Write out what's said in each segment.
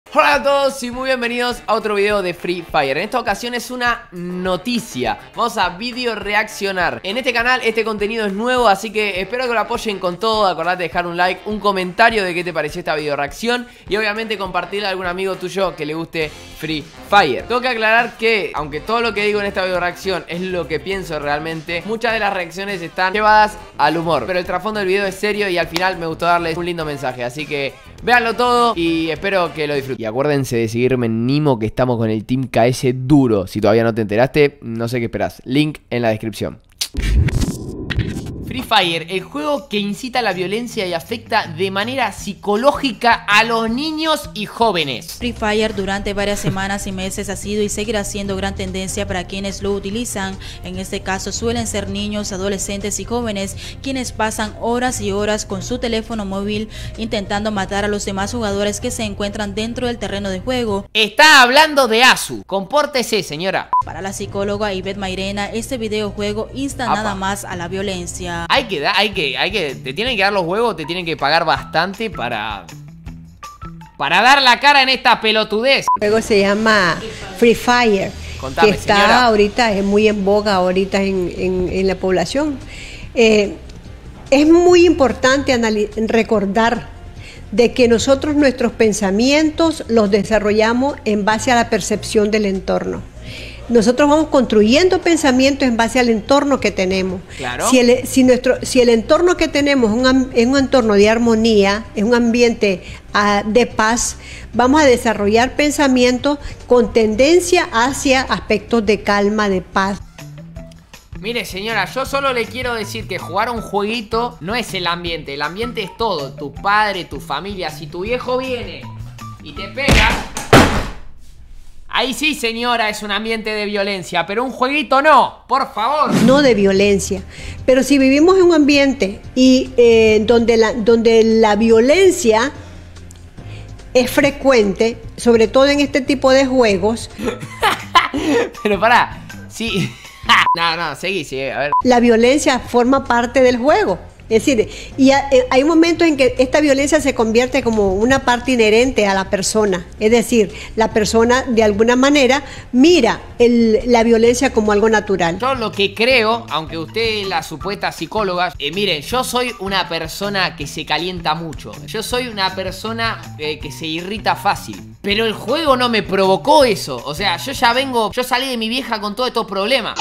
Hola a todos y muy bienvenidos a otro video de Free Fire. En esta ocasión es una noticia. Vamos a video reaccionar. En este canal este contenido es nuevo, así que espero que lo apoyen con todo. Acordate de dejar un like, un comentario de qué te pareció esta video reacción y obviamente compartirle a algún amigo tuyo que le guste Free Fire. Tengo que aclarar que, aunque todo lo que digo en esta video reacción es lo que pienso realmente, muchas de las reacciones están llevadas al humor, pero el trasfondo del video es serio y al final me gustó darles un lindo mensaje. Así que véanlo todo y espero que lo disfruten. Y acuérdense de seguirme en Nimo, que estamos con el Team KS duro. Si todavía no te enteraste, no sé qué esperás. Link en la descripción. Free Fire, el juego que incita a la violencia y afecta de manera psicológica a los niños y jóvenes. Free Fire durante varias semanas y meses ha sido y seguirá siendo gran tendencia para quienes lo utilizan. En este caso suelen ser niños, adolescentes y jóvenes quienes pasan horas y horas con su teléfono móvil intentando matar a los demás jugadores que se encuentran dentro del terreno de juego. Está hablando de Asu. Compórtese, señora. Para la psicóloga Ivette Mairena, este videojuego insta nada más a la violencia. Te tienen que dar los huevos, te tienen que pagar bastante para dar la cara en esta pelotudez. El juego se llama Free Fire, Contame, que está señora. ahorita, es muy en boga ahorita en la población. Es muy importante recordar de que nosotros nuestros pensamientos los desarrollamos en base a la percepción del entorno. Nosotros vamos construyendo pensamientos en base al entorno que tenemos. Claro. Si el entorno que tenemos es un entorno de armonía, es un ambiente de paz, vamos a desarrollar pensamientos con tendencia hacia aspectos de calma, de paz. Mire, señora, yo solo le quiero decir que jugar un jueguito no es el ambiente es todo. Tu padre, tu familia. Si tu viejo viene y te pega, ahí sí, señora, es un ambiente de violencia, pero un jueguito no, por favor. No de violencia, pero si vivimos en un ambiente y donde la violencia es frecuente, sobre todo en este tipo de juegos. Pero pará, sí. No, seguí, a ver. La violencia forma parte del juego. Es decir, hay momentos en que esta violencia se convierte como una parte inherente a la persona. Es decir, la persona de alguna manera mira la violencia como algo natural. Yo lo que creo, aunque usted es la supuesta psicóloga, miren, yo soy una persona que se calienta mucho. Yo soy una persona que se irrita fácil. Pero el juego no me provocó eso. O sea, yo salí de mi vieja con todos estos problemas.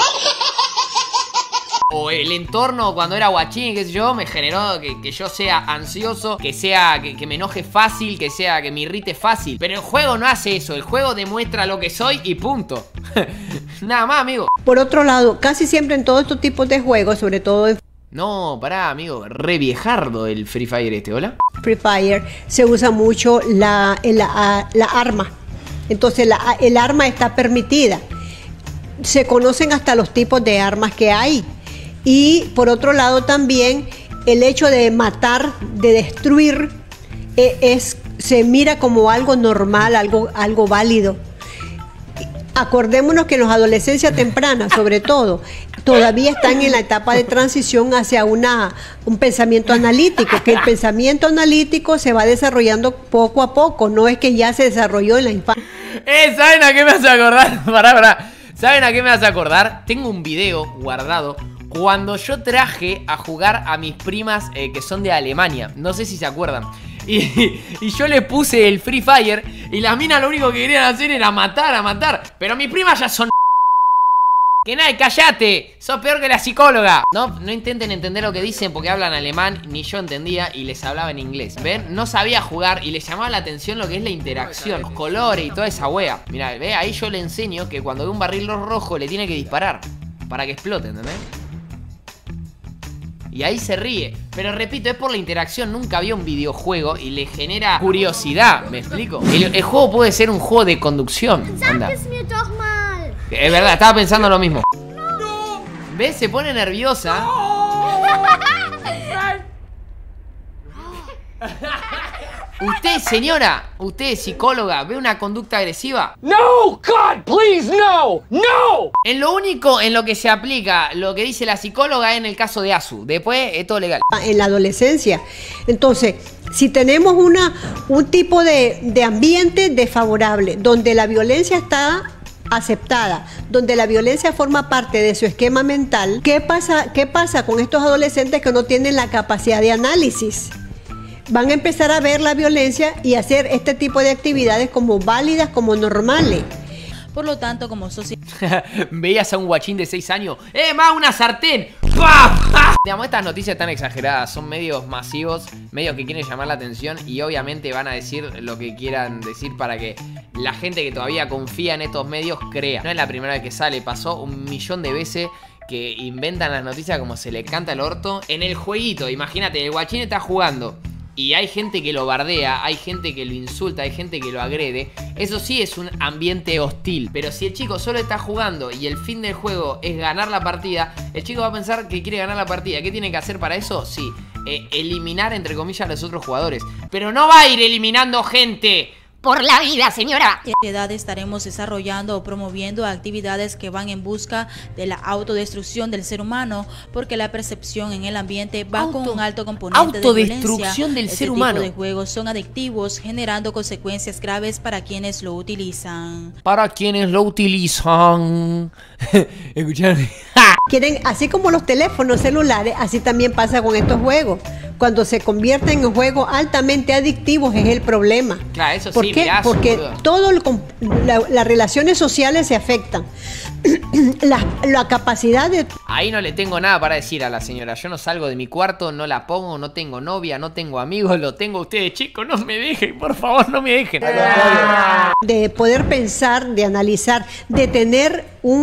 O el entorno cuando era guachín, qué sé yo, me generó que yo sea ansioso, que me enoje fácil, que me irrite fácil. Pero el juego no hace eso, el juego demuestra lo que soy y punto. Nada más, amigo. Por otro lado, casi siempre en todos estos tipos de juegos, sobre todo en No, pará, amigo, re viejardo el Free Fire este, ¿hola? Free Fire, se usa mucho la arma. Entonces el arma está permitida. Se conocen hasta los tipos de armas que hay. Y por otro lado también el hecho de matar, de destruir, se mira como algo normal, algo válido. Acordémonos que en la adolescencia temprana, sobre todo, todavía están en la etapa de transición hacia un pensamiento analítico, que el pensamiento analítico se va desarrollando poco a poco, no es que ya se desarrolló en la infancia. ¿Saben a qué me hace acordar? Pará. ¿Saben a qué me hace acordar? Tengo un video guardado cuando yo traje a jugar a mis primas que son de Alemania. No sé si se acuerdan. Y yo le puse el Free Fire y las minas lo único que querían hacer era matar. Pero mis primas ya son... Que nada, cállate, sos peor que la psicóloga. No intenten entender lo que dicen porque hablan alemán, ni yo entendía y les hablaba en inglés. ¿Ven? No sabía jugar y les llamaba la atención lo que es la interacción, los colores y toda esa wea. Mirá, ve, ahí yo le enseño que cuando ve un barril rojo le tiene que disparar para que explote, ¿entendés? Y ahí se ríe. Pero repito, es por la interacción. Nunca vio un videojuego y le genera curiosidad. ¿Me explico? El juego puede ser un juego de conducción. Anda. Es verdad, estaba pensando lo mismo. No. ¿Ves? Se pone nerviosa. No. Usted, señora, usted, psicóloga, ¿ve una conducta agresiva? No, God, please, no, no. En lo único en lo que se aplica lo que dice la psicóloga es en el caso de Asu. Después es todo legal. En la adolescencia. Entonces, Si tenemos un tipo de ambiente desfavorable, donde la violencia está aceptada, donde la violencia forma parte de su esquema mental, ¿qué pasa con estos adolescentes que no tienen la capacidad de análisis? Van a empezar a ver la violencia y hacer este tipo de actividades como válidas, como normales. Por lo tanto, como sociedad... Veías a un guachín de 6 años. ¡Ma, una sartén! ¡Pah! ¡Pah! Digamos, estas noticias tan exageradas son medios masivos, medios que quieren llamar la atención y obviamente van a decir lo que quieran decir para que la gente que todavía confía en estos medios crea. No es la primera vez que sale, pasó 1.000.000 de veces que inventan las noticias como se le canta el orto. En el jueguito, imagínate, el guachín está jugando y hay gente que lo bardea, hay gente que lo insulta, hay gente que lo agrede. Eso sí es un ambiente hostil. Pero si el chico solo está jugando y el fin del juego es ganar la partida, el chico va a pensar que quiere ganar la partida. ¿Qué tiene que hacer para eso? Sí, eliminar entre comillas a los otros jugadores. Pero no va a ir eliminando gente por la vida, señora. En sociedad estaremos desarrollando o promoviendo actividades que van en busca de la autodestrucción del ser humano, porque la percepción en el ambiente va con un alto componente de violencia. Autodestrucción del ser humano. Este tipo de juegos son adictivos, generando consecuencias graves para quienes lo utilizan. Para quienes lo utilizan. ¿Escucharon? Quieren, así como los teléfonos celulares, así también pasa con estos juegos. Cuando se convierten en juegos altamente adictivos es el problema. Claro, eso sí. ¿Por qué? Mirá, porque las relaciones sociales se afectan. La capacidad de... Ahí no le tengo nada para decir a la señora. Yo no salgo de mi cuarto, no la pongo, no tengo novia, no tengo amigos, lo tengo ustedes, chicos. No me dejen, por favor, no me dejen. De poder pensar, de analizar, de tener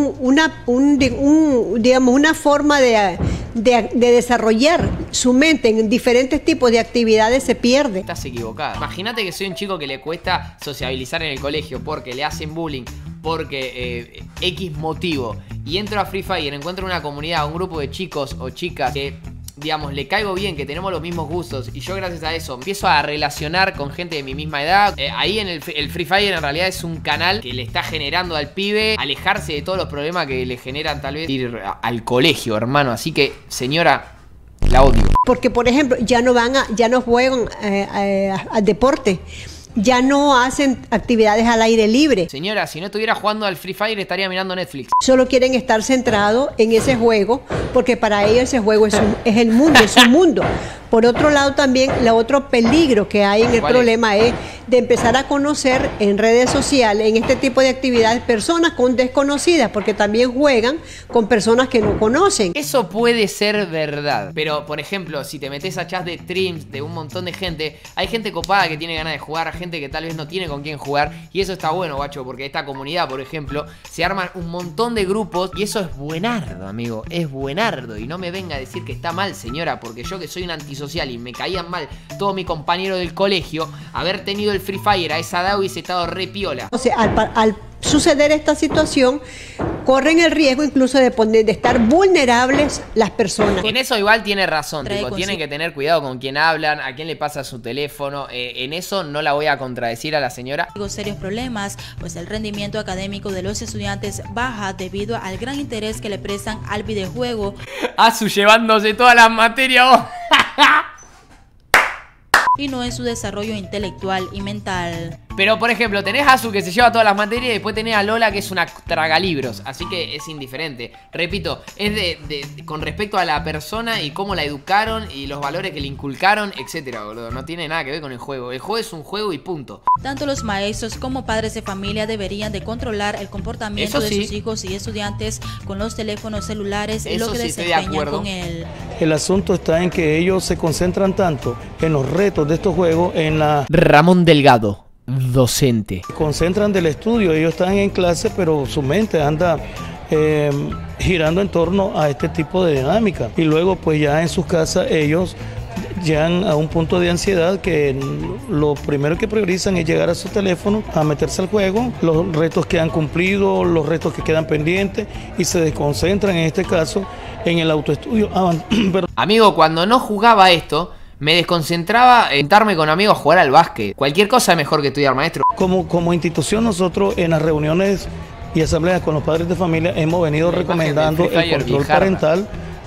digamos, una forma de desarrollar su mente en diferentes tipos de actividades se pierde. Estás equivocada. Imagínate que soy un chico que le cuesta sociabilizar en el colegio porque le hacen bullying, porque X motivo, y entro a Free Fire, encuentro una comunidad, un grupo de chicos o chicas que, digamos, le caigo bien, que tenemos los mismos gustos, y yo gracias a eso empiezo a relacionar con gente de mi misma edad. Ahí en el Free Fire en realidad es un canal que le está generando al pibe alejarse de todos los problemas que le generan tal vez ir al colegio, hermano. Así que, señora, la odio. Porque, por ejemplo, ya no juegan al deporte. Ya no hacen actividades al aire libre. Señora, si no estuviera jugando al Free Fire estaría mirando Netflix. Solo quieren estar centrados en ese juego, porque para ellos ese juego es el mundo, es un mundo. Por otro lado también, el otro peligro que hay en el problema es de empezar a conocer en redes sociales, en este tipo de actividades, personas con desconocidas, porque también juegan con personas que no conocen. Eso puede ser verdad, pero por ejemplo, si te metes a chats de streams de un montón de gente, hay gente copada que tiene ganas de jugar, gente que tal vez no tiene con quién jugar, y eso está bueno, guacho, porque esta comunidad, por ejemplo, se arman un montón de grupos, y eso es buenardo, amigo, es buenardo, y no me venga a decir que está mal, señora, porque yo que soy un antisocial y me caían mal todos mis compañeros del colegio, haber tenido el Free Fire a esa edad hubiese estado re piola. O sea, al suceder esta situación, corren el riesgo incluso de estar vulnerables las personas. En eso igual tiene razón, tipo, tienen que tener cuidado con quién hablan, a quién le pasa su teléfono. En eso no la voy a contradecir a la señora. Serios problemas, pues el rendimiento académico de los estudiantes baja debido al gran interés que le prestan al videojuego. Asu llevándose todas las materias. Y no en su desarrollo intelectual y mental. Pero por ejemplo, tenés a Asu que se lleva todas las materias y después tenés a Lola que es una tragalibros. Así que es indiferente. Repito, es con respecto a la persona y cómo la educaron y los valores que le inculcaron, etcétera, boludo. No tiene nada que ver con el juego. El juego es un juego y punto. Tanto los maestros como padres de familia deberían de controlar el comportamiento de sus hijos y estudiantes con los teléfonos celulares y lo que desempeñan con él. El asunto está en que ellos se concentran tanto en los retos de estos juegos, en la... Ramón Delgado, docente. Se concentran del estudio, ellos están en clase, pero su mente anda girando en torno a este tipo de dinámica. Y luego pues ya en sus casas ellos llegan a un punto de ansiedad que lo primero que priorizan es llegar a su teléfono, a meterse al juego, los retos que han cumplido, los retos que quedan pendientes, y se desconcentran en este caso en el autoestudio. Amigo, cuando no jugaba esto, me desconcentraba en sentarme con amigos a jugar al básquet. Cualquier cosa es mejor que estudiar, maestro. Como institución, nosotros en las reuniones y asambleas con los padres de familia hemos venido recomendando el control parental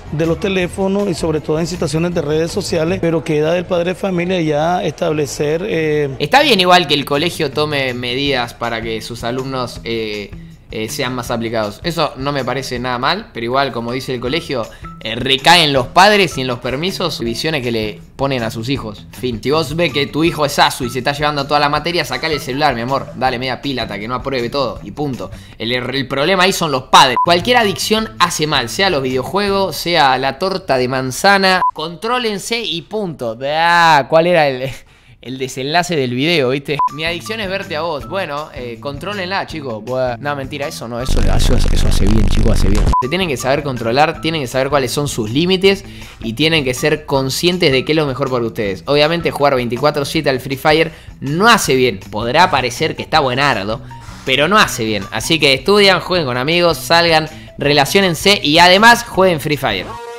de los teléfonos y sobre todo en situaciones de redes sociales, pero queda del padre de familia ya establecer... Está bien igual que el colegio tome medidas para que sus alumnos sean más aplicados. Eso no me parece nada mal, pero igual, como dice el colegio, recaen los padres y en los permisos visiones que le ponen a sus hijos. Fin. Si vos ves que tu hijo es asu y se está llevando toda la materia, sacale el celular, mi amor. Dale media pila hasta que no apruebe todo y punto. El problema ahí son los padres. Cualquier adicción hace mal, sea los videojuegos, sea la torta de manzana. Contrólense y punto. ¿Cuál era el desenlace del video, viste? Mi adicción es verte a vos. Bueno, contrólenla, chicos. No, mentira, eso no, eso hace bien, chicos, hace bien. Se tienen que saber controlar, tienen que saber cuáles son sus límites y tienen que ser conscientes de qué es lo mejor para ustedes. Obviamente jugar 24/7 al Free Fire no hace bien. Podrá parecer que está buenardo, pero no hace bien. Así que estudian, jueguen con amigos, salgan, relaciónense y además jueguen Free Fire.